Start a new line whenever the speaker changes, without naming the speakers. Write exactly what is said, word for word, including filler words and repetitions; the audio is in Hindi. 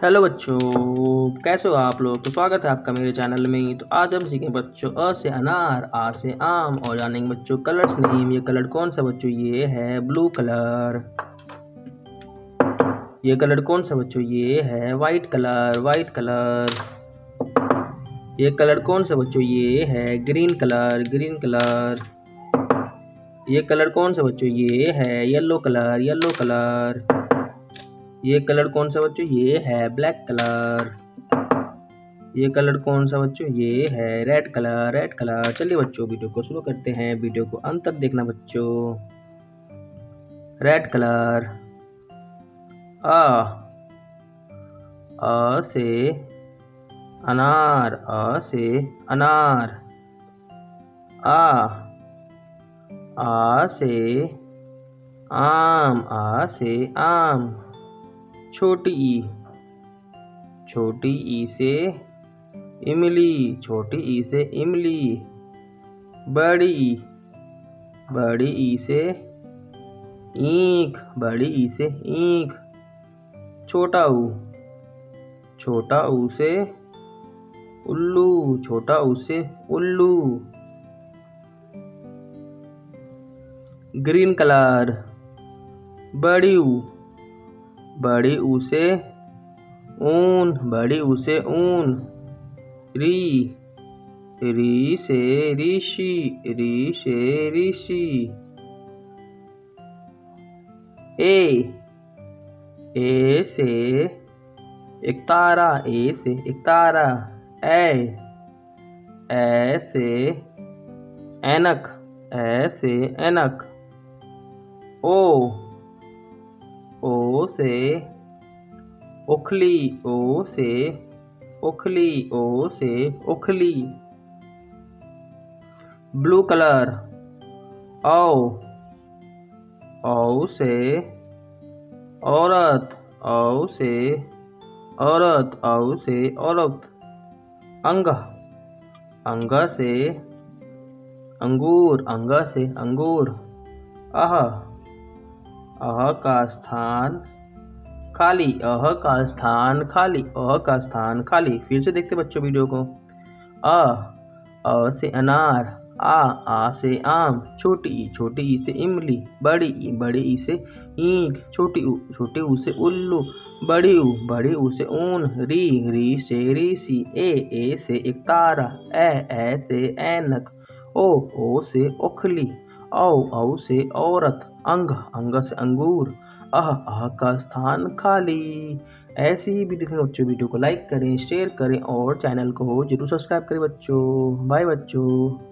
हेलो बच्चों, कैसे हो आप लोग। तो स्वागत है आपका मेरे चैनल में। तो आज हम सीखें बच्चों अ से अनार, आ से आम और जानेंगे बच्चों कलर्स नेम। ये कलर कौन सा बच्चों, ये है ब्लू कलर। ये कलर कौन सा बच्चों, ये है वाइट कलर, वाइट कलर। ये कलर कौन सा बच्चों, ये है ग्रीन कलर, ग्रीन कलर। ये कलर कौन सा बच्चों, ये है येलो कलर, येलो कलर। ये कलर कौन सा बच्चों, ये है ब्लैक कलर। ये कलर कौन सा बच्चों, ये है रेड कलर, रेड कलर। चलिए बच्चों वीडियो को शुरू करते हैं। वीडियो को अंत तक देखना बच्चों। Red colour. आ अ से अनार, अ से अनार। आ आ से आम, आ से आम। छोटी ई, छोटी ई से इमली, छोटी ई से इमली। बड़ी ई, बड़ी ई से ईंख, बड़ी ई से ईंख। छोटा ऊ, छोटा ऊ से उल्लू, छोटा ऊ से उल्लू। Green colour. बड़ी ऊ, बड़ी ऊ से ऊन, बड़ी ऊ से ऊन। री, री से ऋषि, री से ऋषि। ए, ए से एक तारा, ए से एक तारा। ए, ए से ऐनक, ए से ऐनक। ओ, ओ से उखली, ओ से उखली, ओ से उखली। Blue colour. औ, औ से औरत, औ से औरत, औ से औरत। अंग, अंग से अंगूर, अंग से अंगूर। अह, अह का स्थान खाली, अह का स्थान खाली, अह का स्थान खाली। फिर से देखते बच्चों वीडियो को। अ, अ से अनार। आ, आ से आम। छोटी ई, छोटी ई से इमली। बड़ी ई, बड़ी ई से ईंख। छोटी ऊ, छोटी ऊ से उल्लू। बड़ी ऊ, बड़ी ऊ से ऊन। री, री से ऋषि। ए, ए से एक तारा। ए, ए से ऐनक। ओ, ओ से उखली। औ, औ से औरत। अंग, अंग से अंगूर। अह, अह का स्थान खाली। ऐसी ही वीडियो देखने बच्चों वीडियो को लाइक करें, शेयर करें और चैनल को जरूर सब्सक्राइब करें बच्चों। बाय बच्चों।